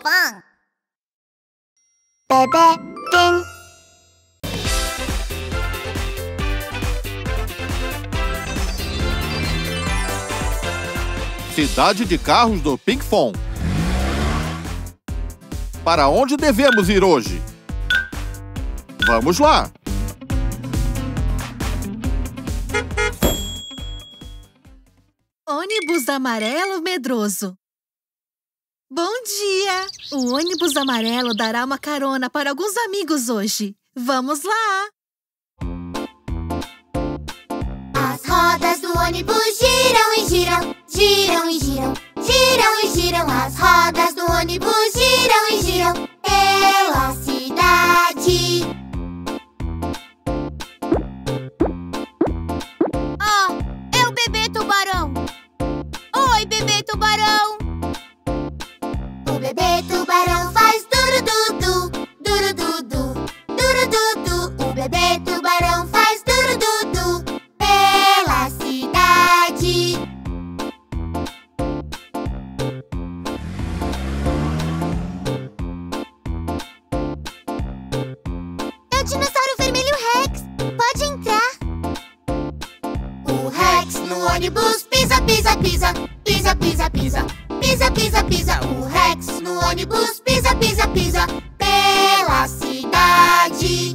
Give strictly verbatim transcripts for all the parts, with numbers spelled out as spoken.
Pan. Bebê Tem. Cidade de carros do Pinkfong. Para onde devemos ir hoje? Vamos lá! Ônibus amarelo medroso. Bom dia! O ônibus amarelo dará uma carona para alguns amigos hoje. Vamos lá! As rodas do ônibus giram e giram, giram e giram, giram e giram. As rodas do ônibus giram e giram pela cidade. Ah, é o bebê tubarão. Oi, bebê tubarão. O bebê tubarão faz duru-du-du, duru-du-du, duru-du-du. O bebê tubarão faz duru-du-du pela cidade. É o dinossauro vermelho Rex. Pode entrar. O Rex no ônibus pisa, pisa, pisa, pisa, pisa, pisa, pisa, pisa, pisa. O Rex no ônibus pisa, pisa, pisa pela cidade.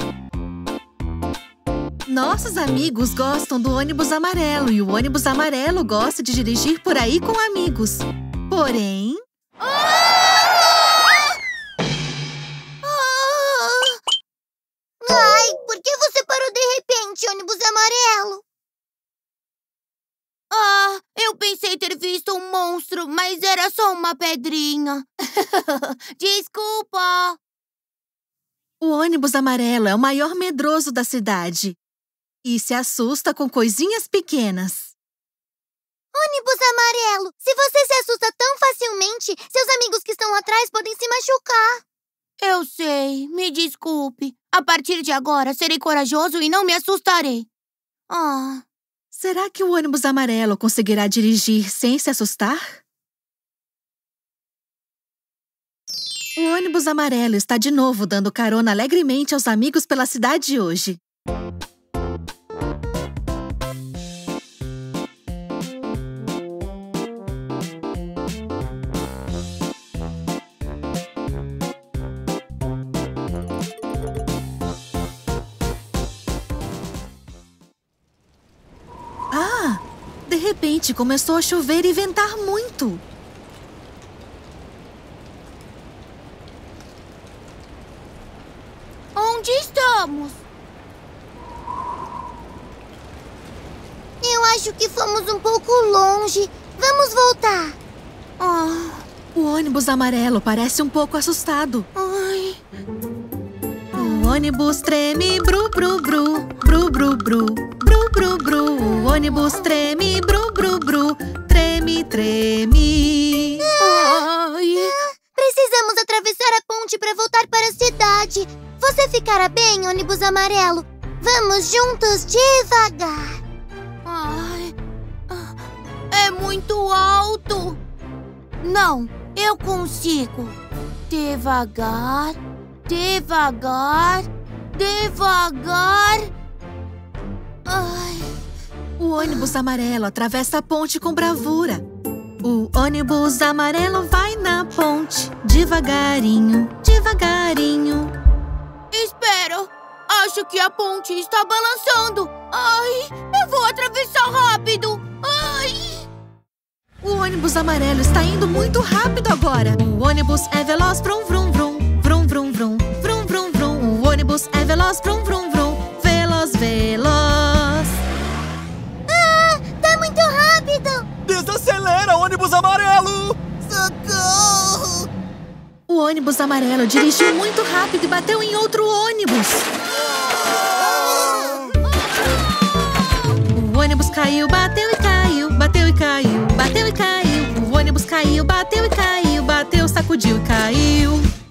Nossos amigos gostam do ônibus amarelo e o ônibus amarelo gosta de dirigir por aí com amigos. Porém... Ai, por que você parou de repente, ônibus amarelo? Ah, eu pensei ter visto um monstro, mas era só uma pedrinha. Desculpa. O ônibus amarelo é o maior medroso da cidade e se assusta com coisinhas pequenas. Ônibus amarelo, se você se assusta tão facilmente, seus amigos que estão atrás podem se machucar. Eu sei, me desculpe. A partir de agora, serei corajoso e não me assustarei. Ah, Será que o ônibus amarelo conseguirá dirigir sem se assustar? O ônibus amarelo está de novo dando carona alegremente aos amigos pela cidade hoje. Ah! De repente começou a chover e ventar muito. onde estamos? Eu acho que fomos um pouco longe. Vamos voltar. Ah, O ônibus amarelo parece um pouco assustado. ai. O ônibus treme, bru, bru, bru, bru, bru, bru, bru, bru, bru. O ônibus treme, bru, bru, bru, treme, treme. Ai. Precisamos atravessar a ponte para voltar para a cidade. Você ficará bem, ônibus amarelo? Vamos juntos devagar. Ai. Ah, é muito alto. Não, eu consigo. Devagar, devagar, devagar. Ai. O ônibus amarelo atravessa a ponte com bravura. O ônibus amarelo vai na ponte, devagarinho, devagarinho. Espera, acho que a ponte está balançando. Ai, eu vou atravessar rápido. Ai. O ônibus amarelo está indo muito rápido agora. O ônibus é veloz, vrum, vrum, vrum, vrum, vrum, vrum, vrum, vrum, vrum. O ônibus é veloz, vrum, vrum, vrum, veloz, veloz. Ah, tá muito rápido. Desacelera, ônibus amarelo! Socorro! O ônibus amarelo dirigiu muito rápido e bateu em outro ônibus. O ônibus caiu, bateu e caiu, bateu e caiu, bateu e caiu. O ônibus caiu, bateu e caiu, bateu, sacudiu e caiu.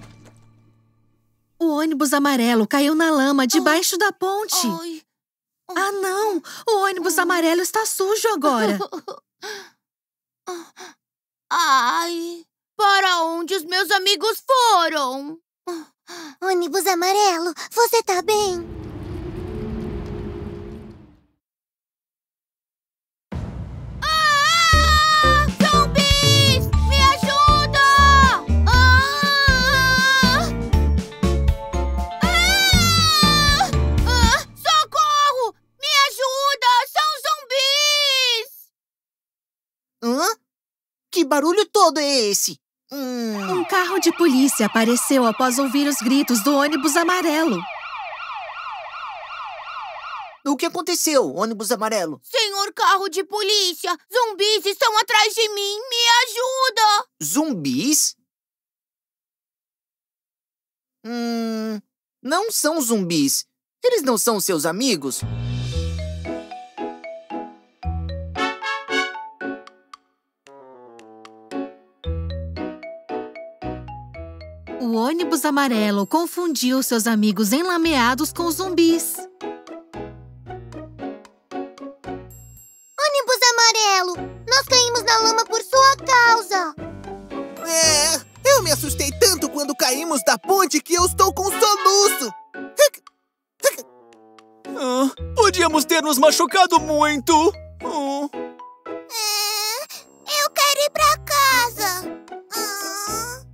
O ônibus amarelo caiu na lama debaixo da ponte. Ai. Ah, não! O ônibus amarelo está sujo agora. Ai. Para onde os meus amigos foram? Ônibus amarelo, você tá bem? Ah! Zumbis! Me ajuda! Ah! Ah! Ah! Socorro! Me ajuda! São zumbis! Hã? Que barulho todo é esse? Hum... Um carro de polícia apareceu após ouvir os gritos do ônibus amarelo. O que aconteceu, ônibus amarelo? Senhor carro de polícia! Zumbis estão atrás de mim! Me ajuda! Zumbis? Hum... Não são zumbis. Eles não são seus amigos? O ônibus amarelo confundiu seus amigos enlameados com zumbis. Ônibus amarelo, nós caímos na lama por sua causa. É, eu me assustei tanto quando caímos da ponte que eu estou com soluço. Ah, podíamos ter nos machucado muito. Oh. É, eu quero ir pra casa. Ah.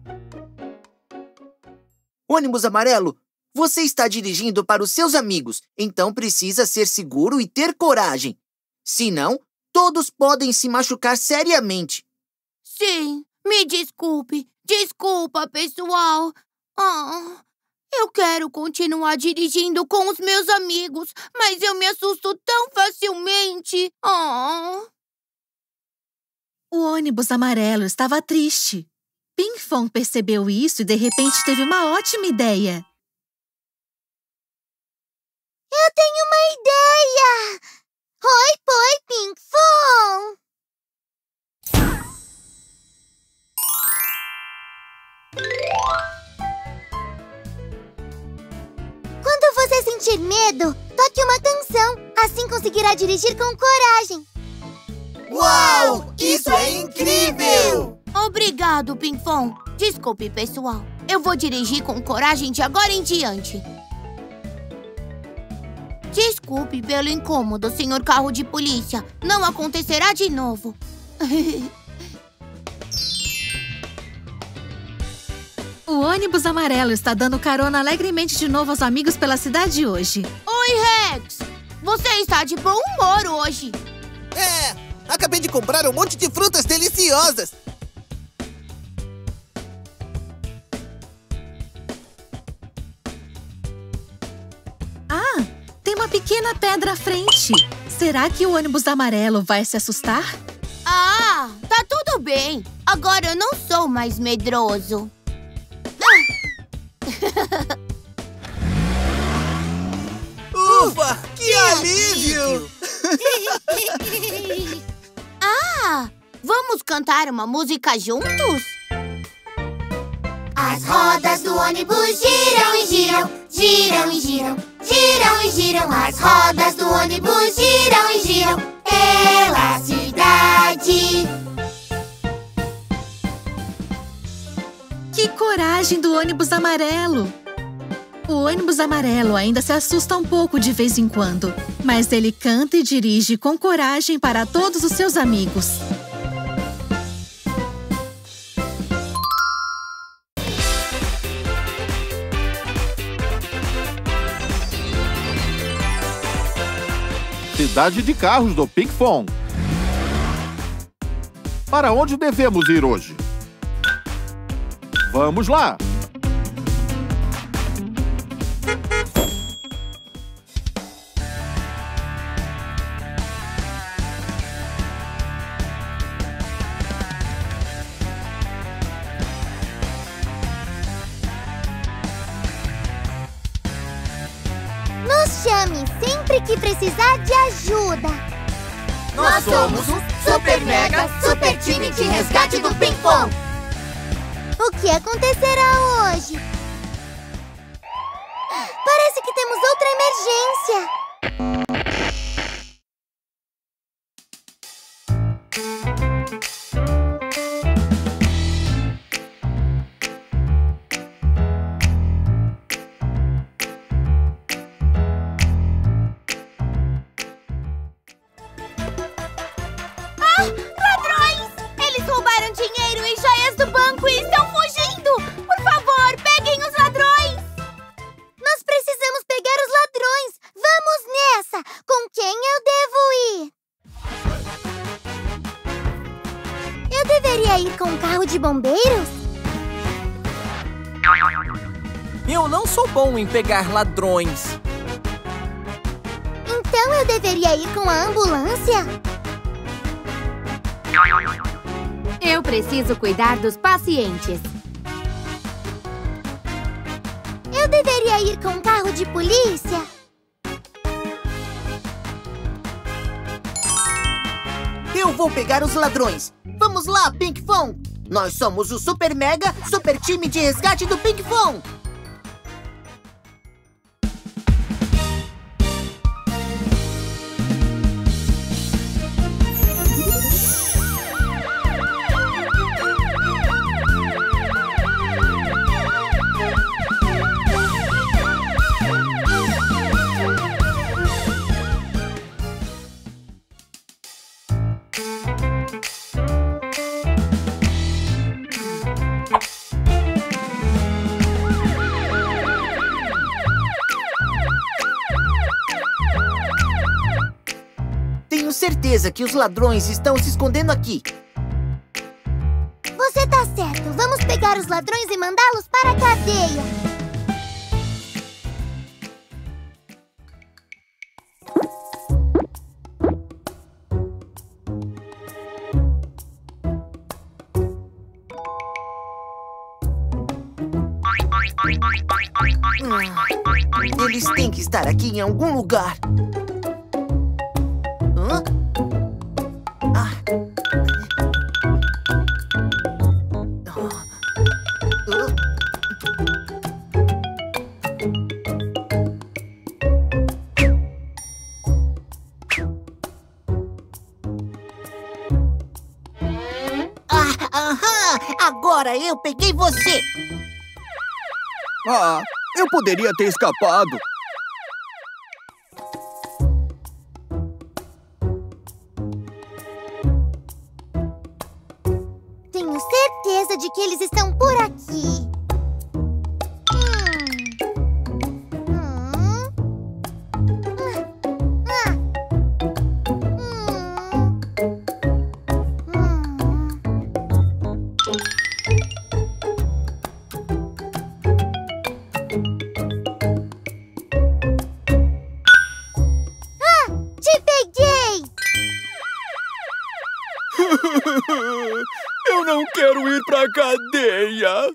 Ônibus amarelo, você está dirigindo para os seus amigos, então precisa ser seguro e ter coragem. Senão, todos podem se machucar seriamente. Sim, me desculpe. Desculpa, pessoal. Ah, eu quero continuar dirigindo com os meus amigos, mas eu me assusto tão facilmente. Ah. O ônibus amarelo estava triste. Pinkfong percebeu isso e de repente teve uma ótima ideia. Eu tenho uma ideia! Oi, poi, Pinkfong! Quando você sentir medo, toque uma canção. Assim conseguirá dirigir com coragem. Uau! Isso é incrível! Obrigado, Pinkfong. Desculpe, pessoal. Eu vou dirigir com coragem de agora em diante. Desculpe pelo incômodo, senhor carro de polícia. Não acontecerá de novo. O ônibus amarelo está dando carona alegremente de novo aos amigos pela cidade hoje. Oi, Rex! Você está de bom humor hoje. É, acabei de comprar um monte de frutas deliciosas. Ah, tem uma pequena pedra à frente. Será que o ônibus amarelo vai se assustar? Ah, tá tudo bem. Agora eu não sou mais medroso. Ufa, que alívio! Ah, vamos cantar uma música juntos? As rodas do ônibus giram e giram, giram e giram, giram e giram. As rodas do ônibus giram e giram pela cidade. Que coragem do ônibus amarelo! O ônibus amarelo ainda se assusta um pouco de vez em quando, mas ele canta e dirige com coragem para todos os seus amigos. Cidade de carros do Pinkfong. Para onde devemos ir hoje? Vamos lá! Nos chame sempre que precisar de ajuda. Nós somos o Super Mega Super Time de Resgate do Pinkfong. O que acontecerá hoje? Parece que temos outra emergência. eu não sou bom em pegar ladrões. Então eu deveria ir com a ambulância? Eu preciso cuidar dos pacientes. Eu deveria ir com um carro de polícia? Eu vou pegar os ladrões. Vamos lá, Pinkfong. Nós somos o Super Mega Super Time de Resgate do Pinkfong. Tenho certeza que os ladrões estão se escondendo aqui. Você tá certo. Vamos pegar os ladrões e mandá-los para a cadeia. Hum, eles têm que estar aqui em algum lugar. Hã? Ah. Ah, aham! Agora eu peguei você! Ah, eu poderia ter escapado. Tenho certeza de que eles estão por aqui. Eu não quero ir pra cadeia.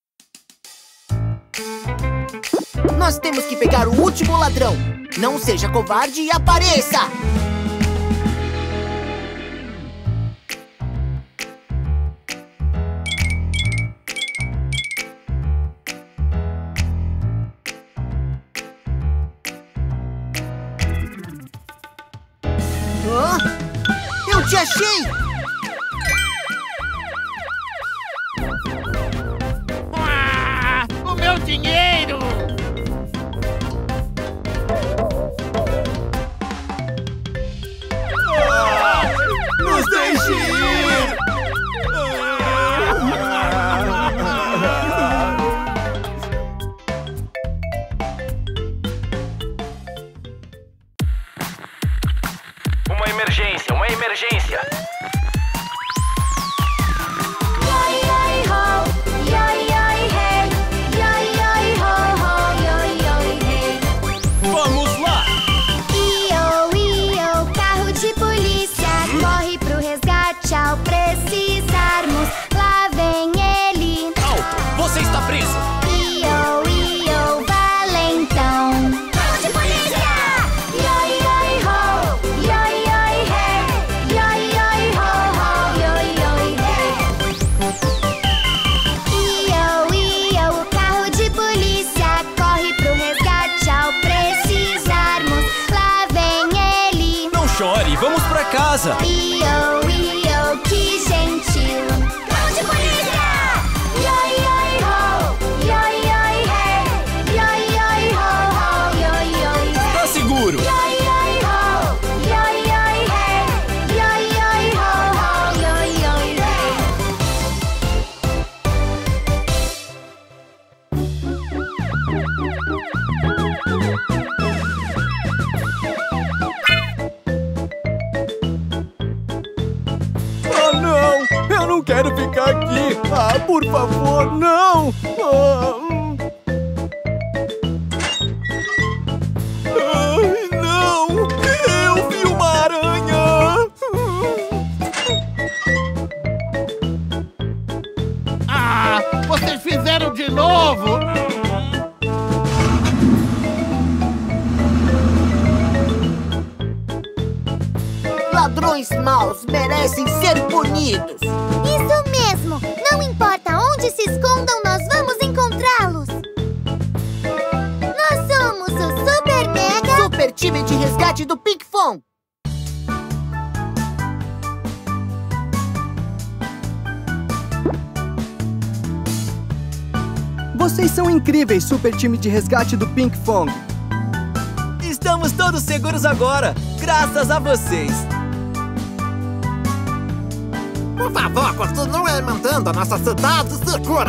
Nós temos que pegar o último ladrão. Não seja covarde e apareça! Hã? Eu te achei! Ah, o meu dinheiro! Ah, nos deixe ir! Uma emergência, uma emergência! Vamos lá! Io, io, carro de polícia, corre pro resgate ao precisarmos. Lá vem ele. Alto! Você está preso! Io, io, valentão. Carro de polícia! Ioi, ioi, ho! Ioi, ioi, hey! Ioi, ioi, ho, ho! Ioi, ioi, hey! Io, io, o carro de polícia corre pro resgate ao precisarmos. Lá vem ele. Não chore, vamos pra casa! Io, io, que gentil. Carro de polícia! Ioi, ioi, ho! Ioi, ioi, hey! Ioi, ioi, ho, ho! Ioi, ioi, hey! Tá seguro! Ioi, ioi, ho! Ioi, ioi, hey! Ioi, ioi, ho, ho! Ioi, ioi, hey! Ah, não! Eu não quero ficar aqui! Ah, por favor, não! Ah, hum. de novo! Ladrões maus merecem ser punidos. Isso mesmo! Não importa onde se escondam, nós vamos encontrá-los. Nós somos o Super Mega... Super Time de Resgate do Pinkfong. Vocês são incríveis, Super Time de Resgate do Pinkfong. Estamos todos seguros agora, graças a vocês. Por favor, continue mantendo a nossa cidade segura.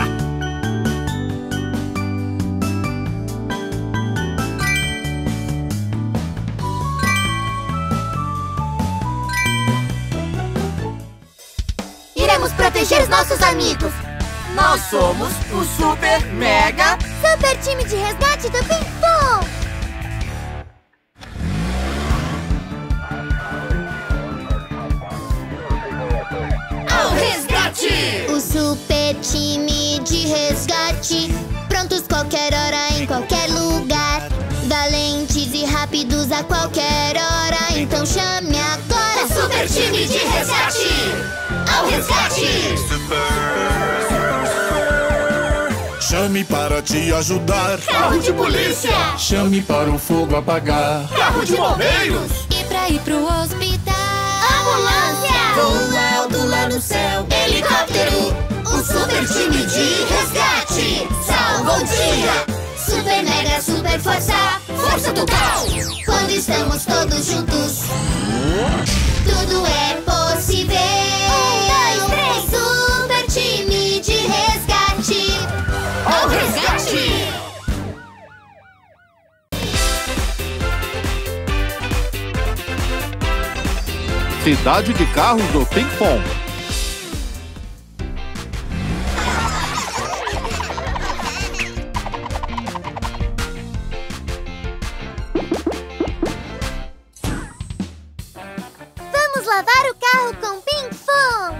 Iremos proteger os nossos amigos. Nós somos o Super Mega Super Time de Resgate do Pinkfong. Ao resgate! O Super Time de Resgate, prontos qualquer hora, em qualquer lugar. Valentes e rápidos a qualquer hora, então chame agora. O Super Time de Resgate! Ao resgate! Chame para te ajudar. Carro de polícia! Chame para o fogo apagar. Carro de bombeiros! E pra ir pro hospital. Ambulância! Voa alto lá no céu. Helicóptero! O Super Time de Resgate! Salva o dia! Super Mega, Super Força, Força total! Quando estamos todos juntos, tudo é possível. Um, dois, três. Super Time de Resgate. Ao resgate! Cidade de Carros do Pinkfong. Vamos lavar o carro com Pinkfong.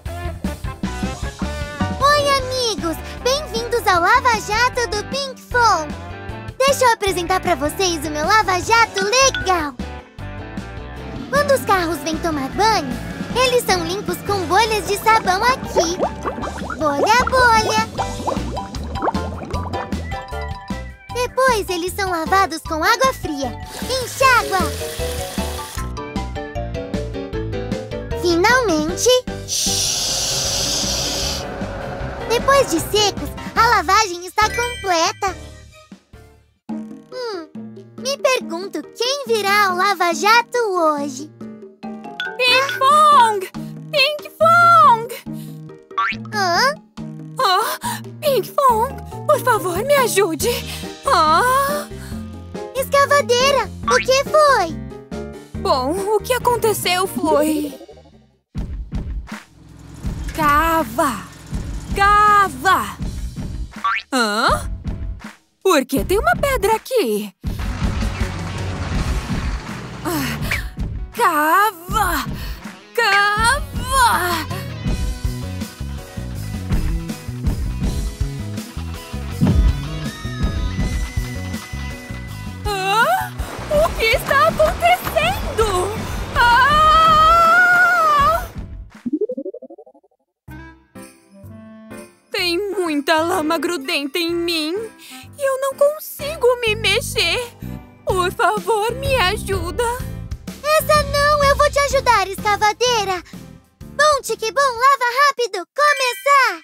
Oi, amigos! Bem-vindos ao Lava Jato do Pinkfong. Deixa eu apresentar pra vocês o meu Lava Jato legal. Quando os carros vêm tomar banho, eles são limpos com bolhas de sabão aqui. Bolha, bolha. Depois eles são lavados com água fria. Enxágua. Finalmente... Depois de secos, a lavagem está completa. Hum, me pergunto quem virá ao Lava Jato hoje. Pinkfong! Pinkfong! Hã? Oh, Pinkfong, por favor, me ajude. Oh. Escavadeira, o que foi? Bom, o que aconteceu foi... Cava! Cava! Hã? Por que tem uma pedra aqui? Ah, cava! Cava! Ah, o que está acontecendo? Ah! Tem muita lama grudenta em mim e eu não consigo me mexer. Por favor, me ajuda. Essa não, eu vou te ajudar, escavadeira. Bom, tique bom, lava rápido, começar!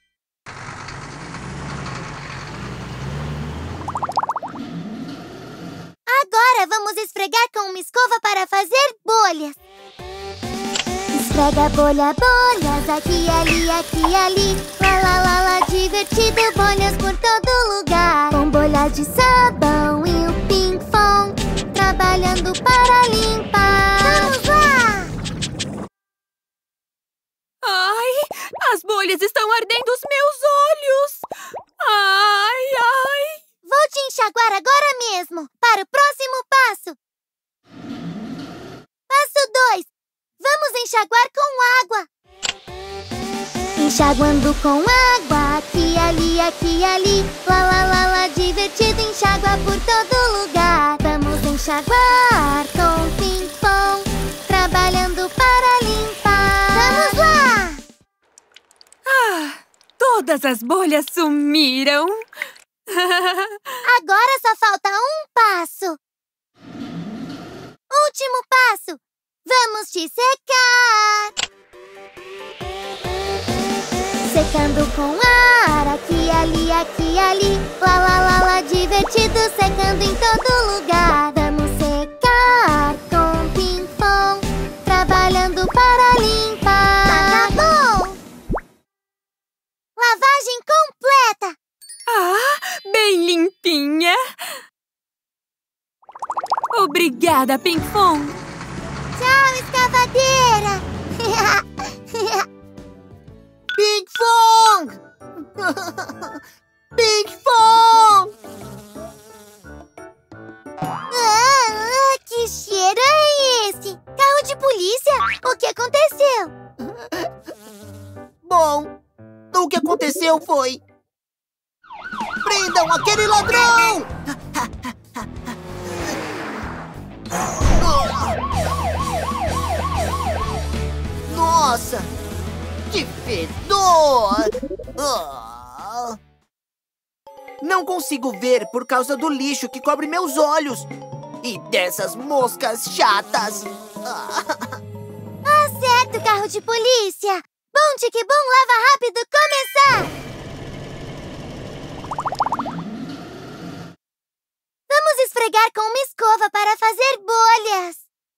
Agora vamos esfregar com uma escova para fazer bolhas. Esfrega bolha, bolhas, aqui, ali, aqui, ali. Lá, lá, lá, lá, divertido, bolhas por todo lugar. Com bolhas de sabão e o Pinkfong trabalhando para limpar. Vamos lá! Ai, as bolhas estão ardendo os meus olhos. Ai, ai. Vou te enxaguar agora mesmo, para o próximo passo. Passo dois. Vamos enxaguar com água. Enxaguando com água, aqui, ali, aqui e ali. Lá, lá, lá, lá, divertido, enxágua por todo lugar. Vamos enxaguar com ping-pong, trabalhando para limpar. Vamos lá! Ah, todas as bolhas sumiram. Agora só falta um passo. Último passo. Vamos te secar. Secando com ar, aqui, ali, aqui e ali. Lá, lá, lá, lá, divertido, secando em todo lugar. Vamos secar com ping-pong, trabalhando para limpar. Acabou! Lavagem completa! Ah, bem limpinha! Obrigada, Ping-Pong! Tchau, escavadeira! Ping-Pong! Ping-Pong! Ah, que cheiro é esse? Carro de polícia? O que aconteceu? Bom, o que aconteceu foi... Prendam aquele ladrão! Nossa! Que fedor! Não consigo ver por causa do lixo que cobre meus olhos. E dessas moscas chatas. Ah, certo, carro de polícia! Bom, tique bom, lava rápido, começar! Vamos esfregar com uma escova para fazer bolhas.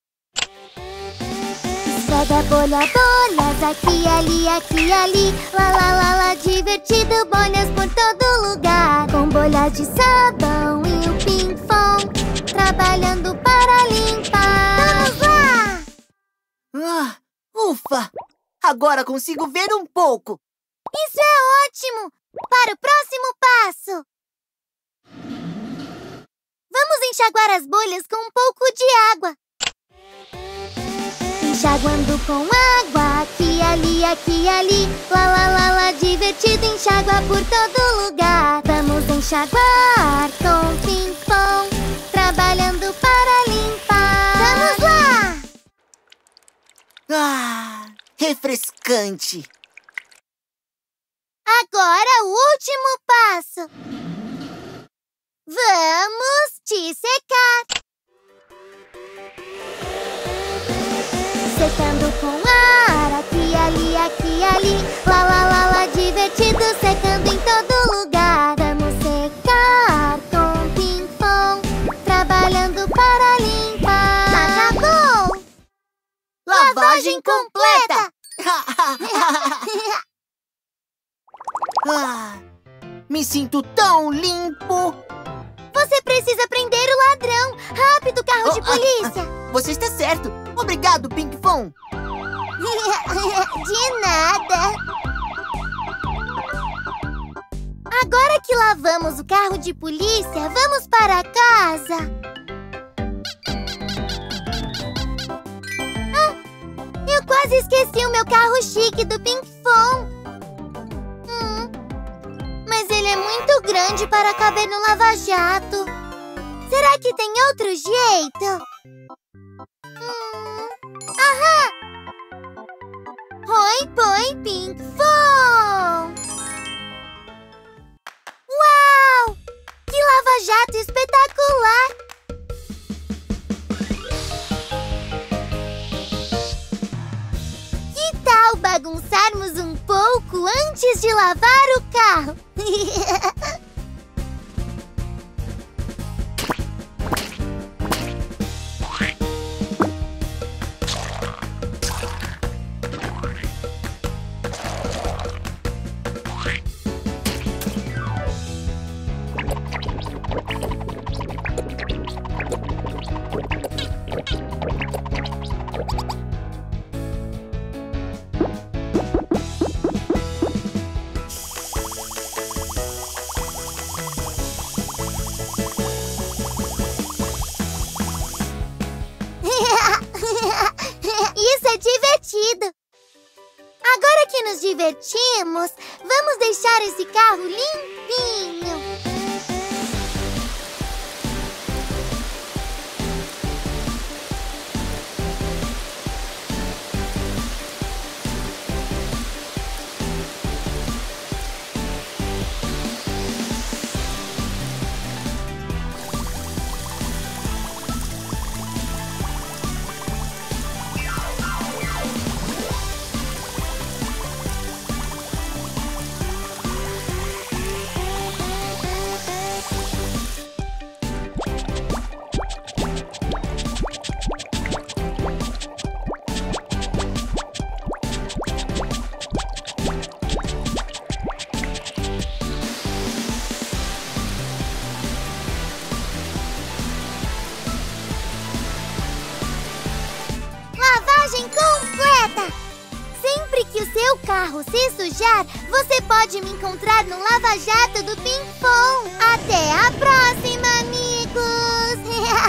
Esfrega bolha, bolhas, aqui, ali, aqui e ali. Lá, lá, lá, lá, divertido, bolhas por todo lugar. Com bolhas de sabão e o ping-pong, trabalhando para limpar. Vamos lá! Ah, ufa! Agora consigo ver um pouco. Isso é ótimo! Para o próximo passo. Vamos enxaguar as bolhas com um pouco de água. Enxaguando com água, aqui, ali, aqui e ali. Lá, lá, lá, lá, divertido, enxágua por todo lugar. Vamos enxaguar com ping-pong, trabalhando para limpar. Vamos lá! Ah, refrescante. Agora o último passo. Vamos te secar. Secando com ar, aqui, ali, aqui e ali. Lá, lá, lá, lá, divertido, secando em todo lugar. Vamos secar com ping-pong, trabalhando para limpar. Acabou! Lavagem completa! Ah, me sinto tão limpo. Você precisa prender o ladrão. Rápido, carro de polícia. Você está certo. Obrigado, Ping-Pong. De nada. Agora que lavamos o carro de polícia, vamos para casa. Ah, eu quase esqueci o meu carro chique do Ping-Pong. Hum, mas ele é muito grande para caber no lava-jato. Será que tem outro jeito? Hum, aham! Oi, põe, Ping-Pong! Uau! Que lava-jato espetacular! Que tal bagunçarmos um pouco antes de lavar o carro? Isso é divertido! Agora que nos divertimos, vamos deixar esse carro limpinho. Completa! Sempre que o seu carro se sujar, você pode me encontrar no Lava Jato do Pimpom. Até a próxima, amigos!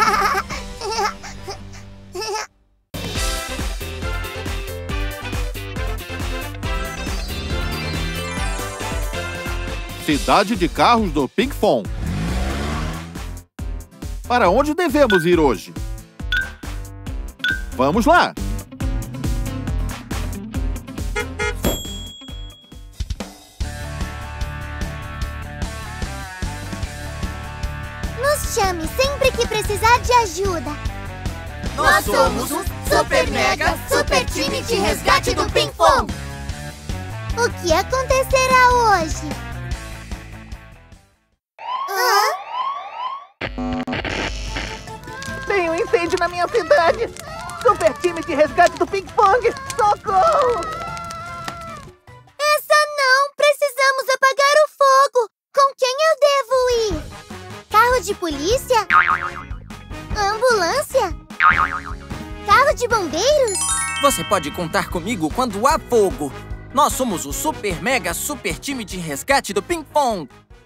Cidade de carros do Pinkfong. Para onde devemos ir hoje? Vamos lá! Nos chame sempre que precisar de ajuda. Nós somos o Super Mega Super Time de Resgate do Pinkfong. O que acontecerá hoje? Hã? Tem um incêndio na minha cidade! Super Time de Resgate do Pinkfong! Socorro! Essa não! Precisamos apagar o fogo! Com quem eu devo ir? Carro de polícia? Ambulância? Carro de bombeiros? Você pode contar comigo quando há fogo. Nós somos o Super Mega Super Time de Resgate do Pinkfong.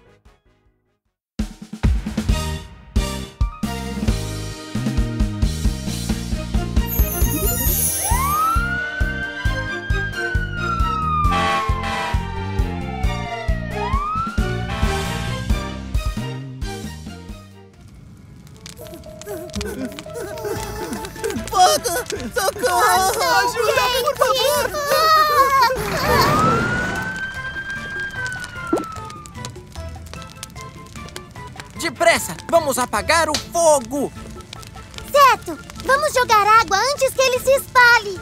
Fogo! Socorro! Ajuda, por favor! Depressa! Vamos apagar o fogo! Certo! Vamos jogar água antes que ele se espalhe!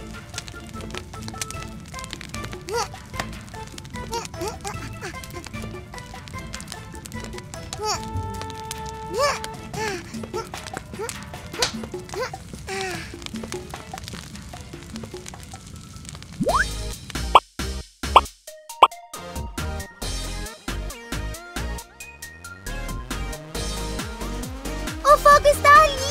O fogo está ali!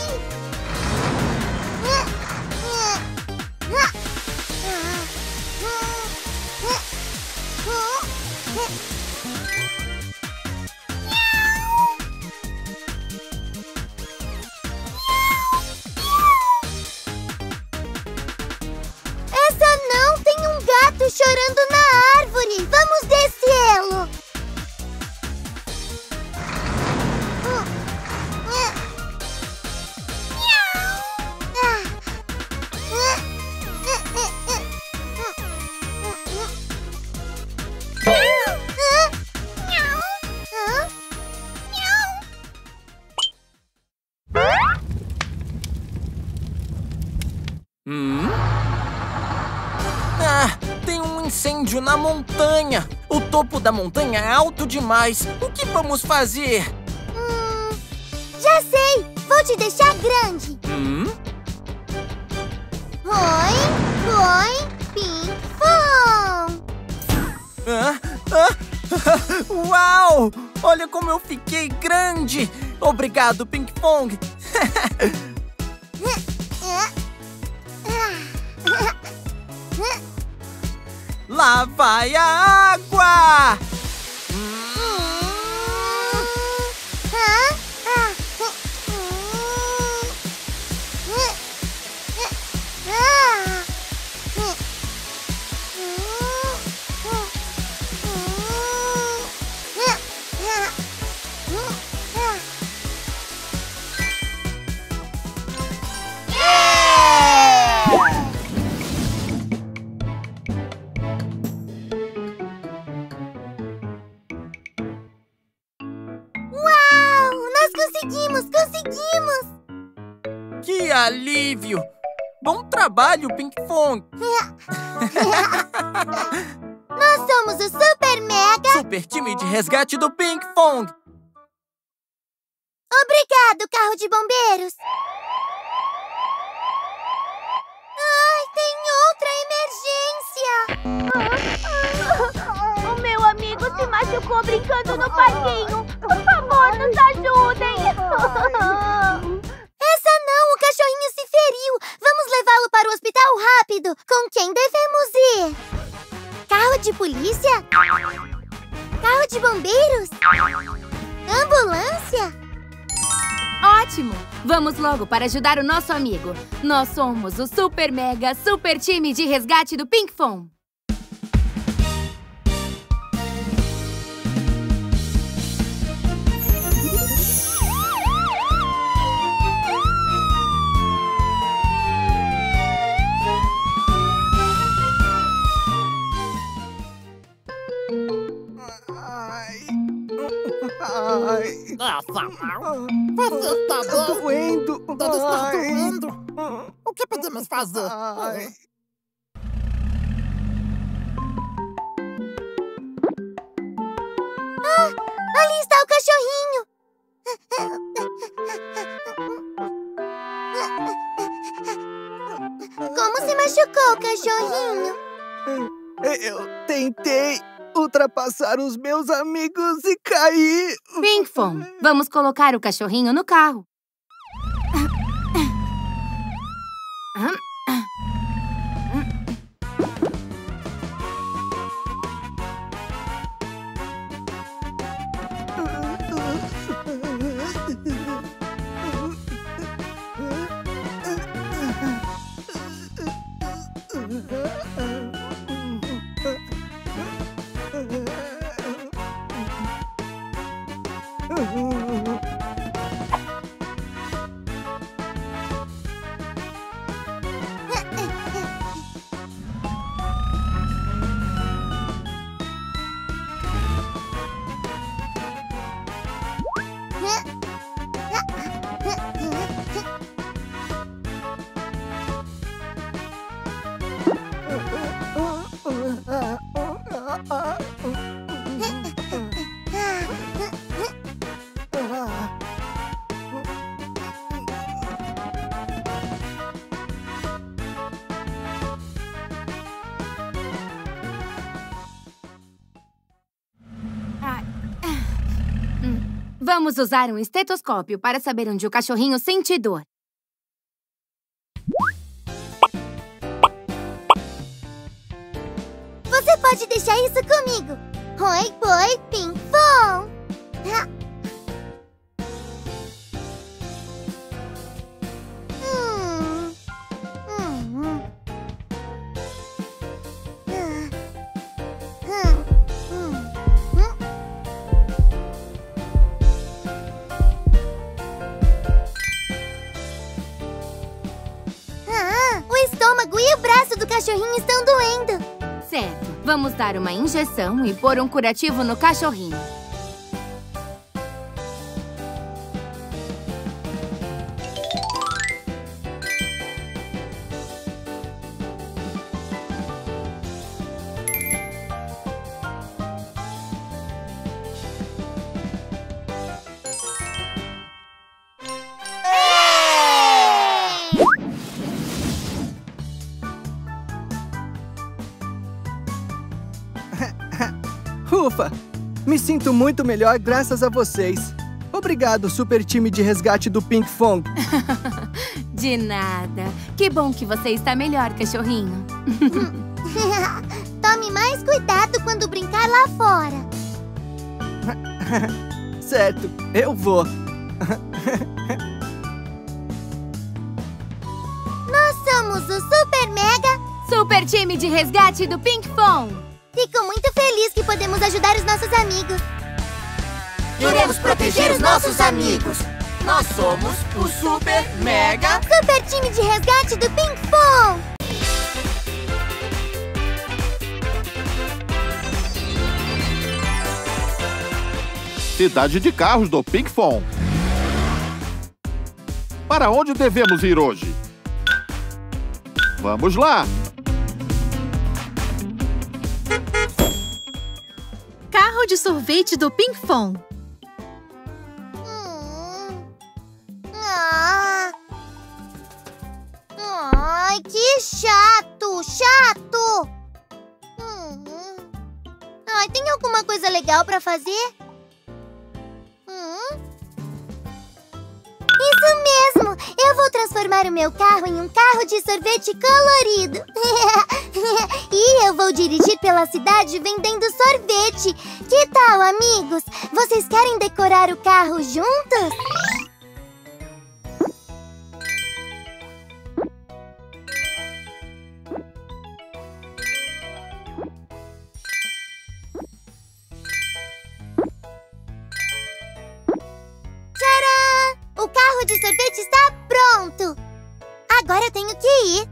Essa não! Tem um gato chorando na árvore! Vamos descê-lo! Hum? Ah, tem um incêndio na montanha. O topo da montanha é alto demais. O que vamos fazer? Hum, já sei! Vou te deixar grande. Hum? Oi, oi, Pinkfong! Ah, ah, uau! Olha como eu fiquei grande! Obrigado, Pinkfong! Lá vai a água! Conseguimos, conseguimos! Que alívio! Bom trabalho, Pinkfong! Nós somos o Super Mega... Super time de resgate do Pinkfong! Obrigado, carro de bombeiros! Ai, tem outra emergência! O meu amigo se machucou brincando no parquinho. Por favor, nos ajudem! Essa não, o cachorrinho se feriu. Vamos levá-lo para o hospital rápido. Com quem devemos ir? Carro de polícia? Carro de bombeiros? Ambulância? Ótimo! Vamos logo para ajudar o nosso amigo. Nós somos o Super Mega Super Time de Resgate do Pinkfong. Ai. Essa mão. Você está doendo. Deve estar doendo. O que podemos fazer? Ai. Ah, ali está o cachorrinho. Como se machucou o cachorrinho? Eu tentei ultrapassar os meus amigos e caí. Pinkfong, vamos colocar o cachorrinho no carro. Vamos usar um estetoscópio para saber onde o cachorrinho sente dor. Você pode deixar isso comigo. Oi, boi, Pinkfong. Hum. Hum. O estômago e o braço do cachorrinho estão doendo. Certo. Vamos dar uma injeção e pôr um curativo no cachorrinho. Ufa! Me sinto muito melhor graças a vocês. Obrigado, super time de resgate do Pinkfong. De nada. Que bom que você está melhor, cachorrinho. Tome mais cuidado quando brincar lá fora. Certo, eu vou. Nós somos o Super Mega Super Time de Resgate do Pinkfong. Fico muito feliz que podemos ajudar os nossos amigos. Queremos proteger os nossos amigos. Nós somos o Super Mega Super Time de Resgate do Pinkfong. Cidade de carros do Pinkfong. Para onde devemos ir hoje? Vamos lá! Carro de sorvete do Pinkfong. Hum. Ah. Ai, que chato, chato! Hum. Ai, tem alguma coisa legal pra fazer? Hum? Isso mesmo! Eu vou transformar o meu carro em um carro de sorvete colorido. E eu vou dirigir pela cidade vendendo sorvete. Que tal, amigos? Vocês querem decorar o carro juntos? Tcharam! O carro de sorvete está pronto! Agora eu tenho que ir.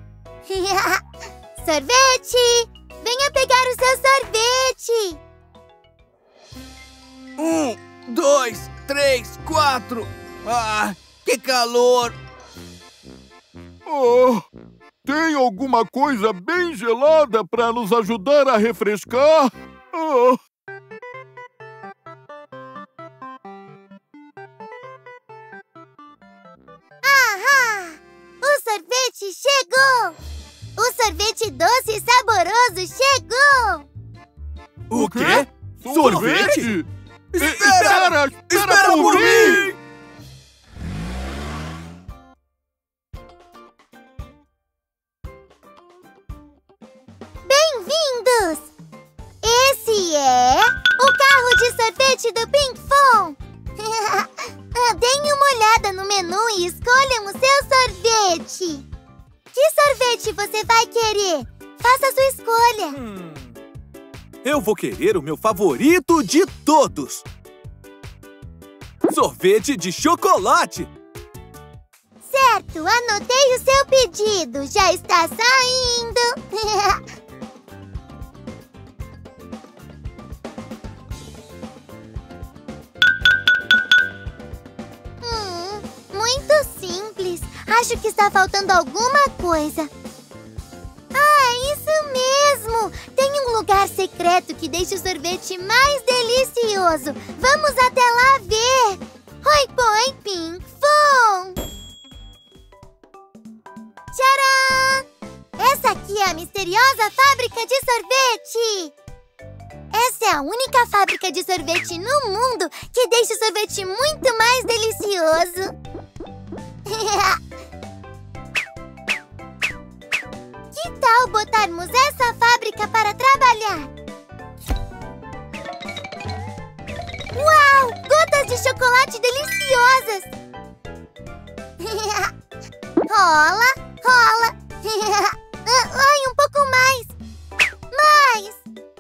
Sorvete! Venha pegar o seu sorvete! Um, dois, três, quatro! Ah, que calor! Oh, tem alguma coisa bem gelada para nos ajudar a refrescar? Oh. Ahá! O sorvete chegou! O sorvete doce e saboroso chegou! O quê? Sorvete? Espera! Espera, espera por mim! Bem-vindos! Esse é o carro de sorvete do Pinkfong! Deem uma olhada no menu e escolham o seu sorvete! Que sorvete você vai querer? Faça a sua escolha! Hum, eu vou querer o meu favorito de todos! Sorvete de chocolate! Certo, anotei o seu pedido! Já está saindo! hum, muito simples! Acho que está faltando alguma coisa. Ah, isso mesmo! Tem um lugar secreto que deixa o sorvete mais delicioso. Vamos até lá ver! Oi, põe, Pinkfong! Tcharam! Essa aqui é a misteriosa fábrica de sorvete! Essa é a única fábrica de sorvete no mundo que deixa o sorvete muito mais delicioso. Que tal botarmos essa fábrica para trabalhar? Uau! Gotas de chocolate deliciosas! Rola, rola! Ai, um pouco mais! Mais!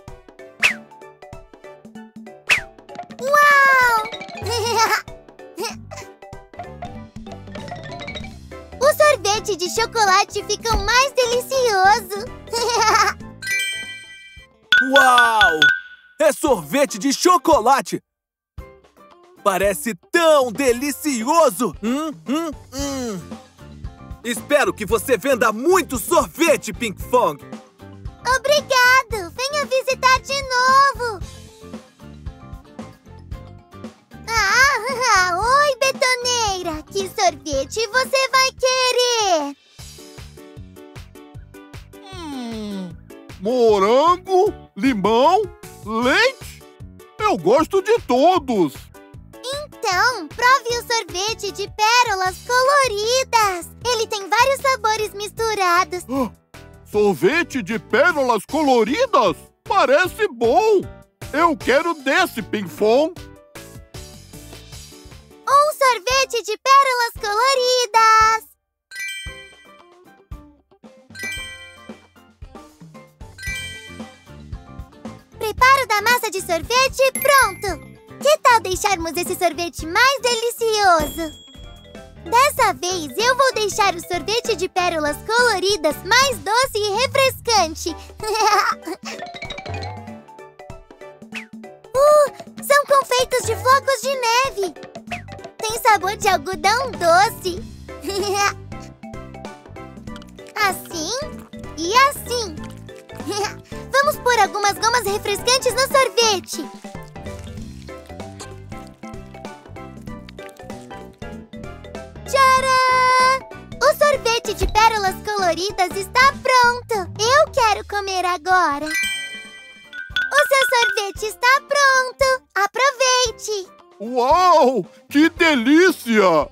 Uau! O sorvete de chocolate fica mais delicioso! Uau! É sorvete de chocolate! Parece tão delicioso! Hum, hum, hum. Espero que você venda muito sorvete, Pinkfong! Obrigado! Venha visitar de novo! Ah, oi, betoneira! Que sorvete você vai querer? Hum, morango, limão, leite? Eu gosto de todos! Então, prove o sorvete de pérolas coloridas! Ele tem vários sabores misturados. Ah, sorvete de pérolas coloridas? Parece bom! Eu quero desse, Pinkfong! Um sorvete de pérolas coloridas! Preparo da massa de sorvete pronto! Que tal deixarmos esse sorvete mais delicioso? Dessa vez, eu vou deixar o sorvete de pérolas coloridas mais doce e refrescante. uh, são confeitos de flocos de neve. Tem sabor de algodão doce. Assim e assim. Vamos pôr algumas gomas refrescantes no sorvete. Tcharam! O sorvete de pérolas coloridas está pronto. Eu quero comer agora. O seu sorvete está pronto. Aproveite. Uau! Que delícia!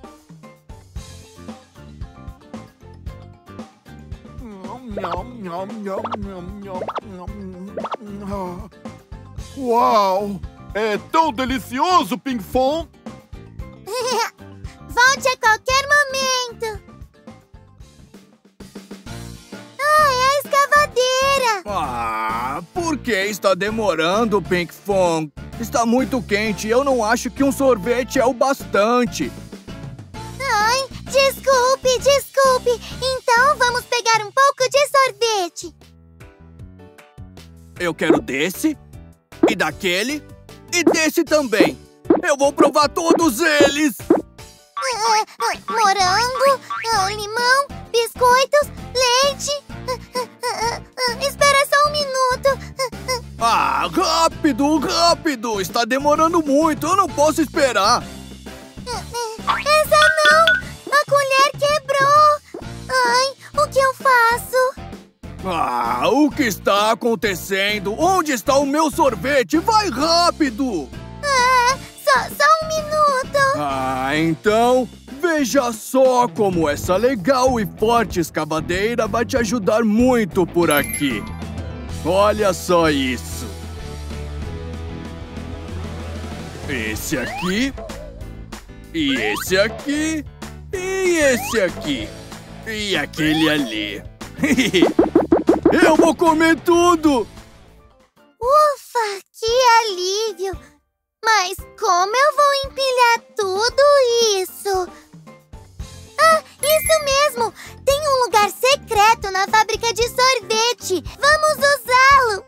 Uau! É tão delicioso, Pinkfong! Volte a qualquer momento. Ah, é a escavadeira. Ah, por que está demorando, Pinkfong? Está muito quente e eu não acho que um sorvete é o bastante. Ai, desculpe, desculpe. Então vamos pegar um pouco de sorvete. Eu quero desse, e daquele, e desse também. Eu vou provar todos eles. Ah, ah, morango, ah, limão, biscoitos, leite. Ah, ah, ah, espera só um minuto. Ah, rápido, rápido. Está demorando muito, eu não posso esperar. Essa não! A colher quebrou! Ai, o que eu faço? Ah, o que está acontecendo? Onde está o meu sorvete? Vai rápido! Ah, só, só um minuto! Ah, então veja só como essa legal e forte escavadeira vai te ajudar muito por aqui. Olha só isso! Esse aqui... E esse aqui, e esse aqui, e aquele ali. Eu vou comer tudo! Ufa, que alívio! Mas como eu vou empilhar tudo isso? Ah, isso mesmo! Tem um lugar secreto na fábrica de sorvete! Vamos usá-lo!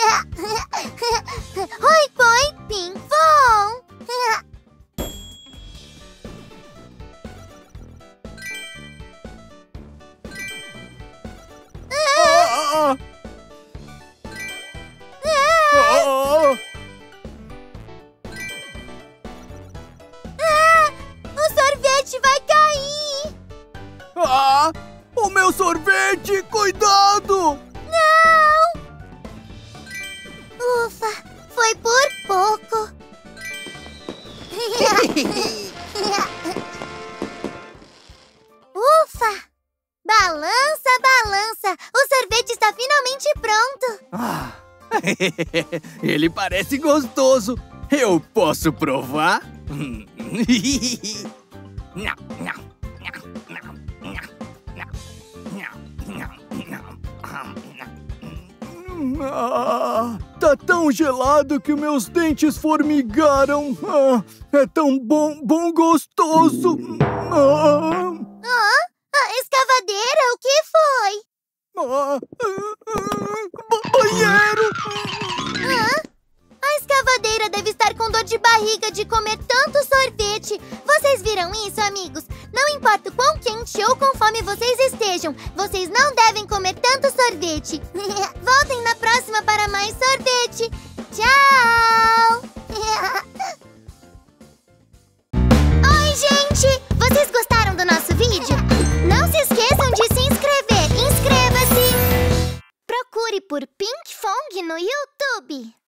Oi, põe, Pinkfong! Ah! Ah! Ah, o sorvete vai cair! Ah! O meu sorvete! Cuidado! Não! Ufa, foi por pouco. Ufa! Balança, balança! O sorvete está finalmente pronto! Ah, ele parece gostoso! Eu posso provar? Ah, tá tão gelado que meus dentes formigaram! Ah, é tão bom, bom gostoso! Ah. Ah? A escavadeira, o que foi? Ah, ah, banheiro! Ah? A escavadeira deve estar com dor de barriga de comer tanto sorvete. Vocês viram isso, amigos? Não importa o quão quente ou com fome vocês estejam, vocês não devem comer tanto sorvete. Voltem na próxima para mais sorvete. Tchau! Oi, gente! Vocês gostaram do nosso vídeo? Não se esqueçam de se inscrever. Inscreva-se! Procure por Pinkfong no YouTube.